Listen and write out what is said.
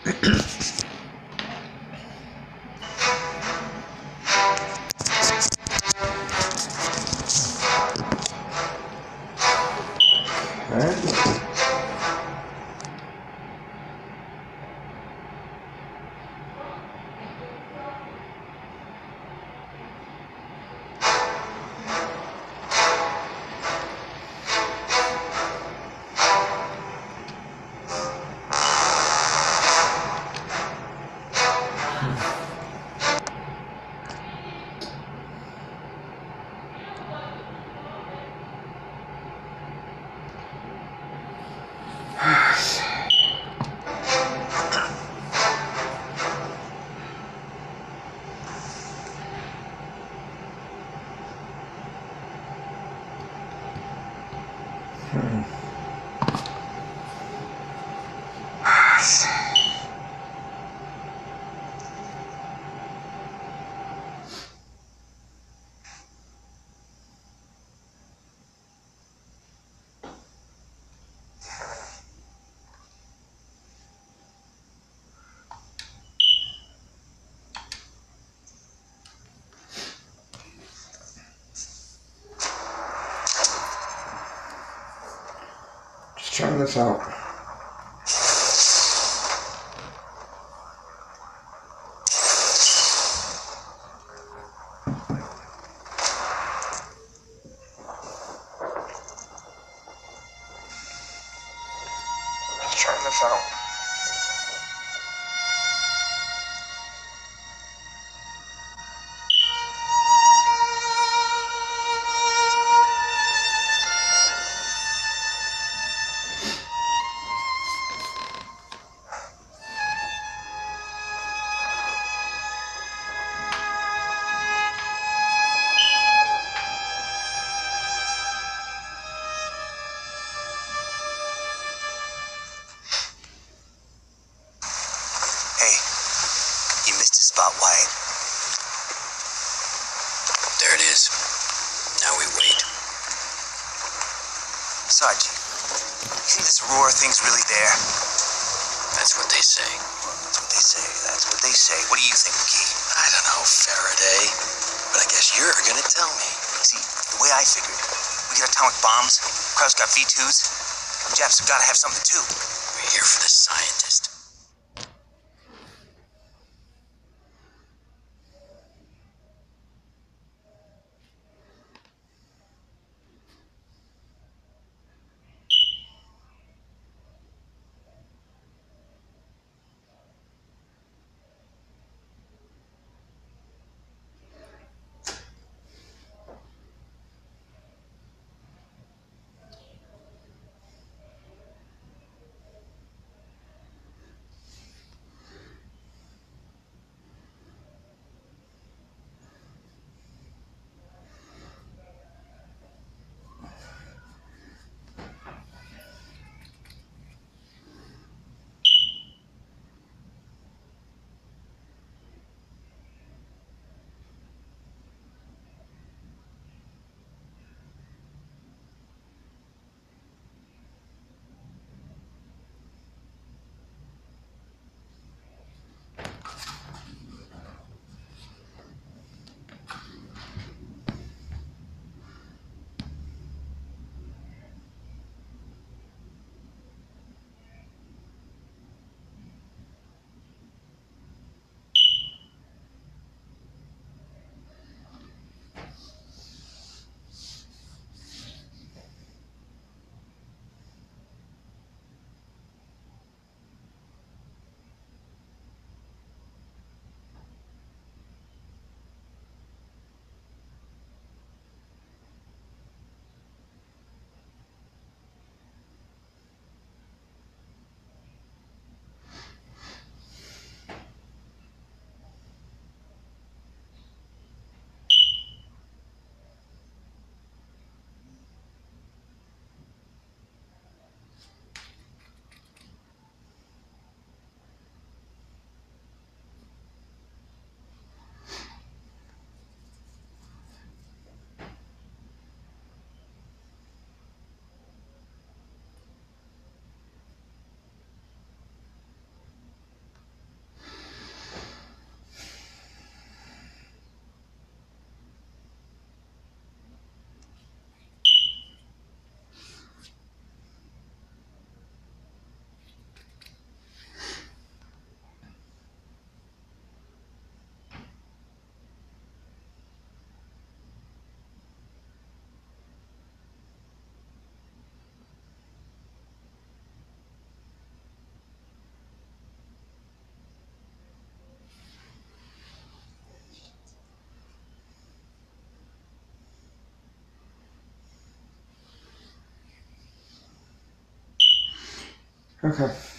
Just trying this out. Just trying this out. Spot, Wyatt. There it is. Now we wait. Sarge, you think this Aurora thing's really there? That's what they say. That's what they say. That's what they say. What do you think, McGee? I don't know, Faraday. But I guess you're gonna tell me. See, the way I figured, we get atomic bombs, Kraus got V2s, Japs have got to have something too. We're here for the scientist. Okay.